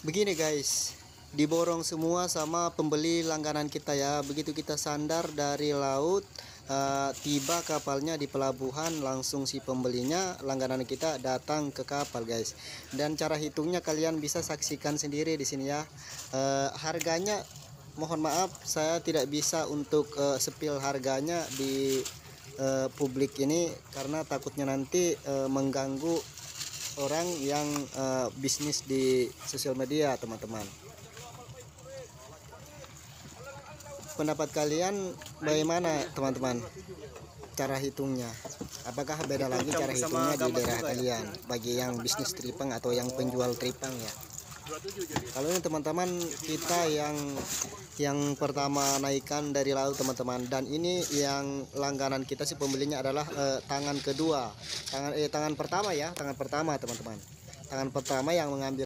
Begini guys, diborong semua sama pembeli langganan kita ya. Begitu kita sandar dari laut, tiba kapalnya di pelabuhan, langsung si pembelinya langganan kita datang ke kapal guys. Dan cara hitungnya kalian bisa saksikan sendiri di sini ya. Harganya mohon maaf saya tidak bisa untuk spill harganya di publik ini karena takutnya nanti mengganggu orang yang bisnis di sosial media teman-teman. Pendapat kalian bagaimana teman-teman cara hitungnya? Apakah beda lagi cara hitungnya di daerah kalian bagi yang bisnis tripang atau yang penjual tripang ya? Kalau ini teman-teman kita yang pertama naikkan dari laut teman-teman, dan ini yang langganan kita si pembelinya adalah tangan kedua, tangan pertama ya, tangan pertama teman-teman, tangan pertama yang mengambil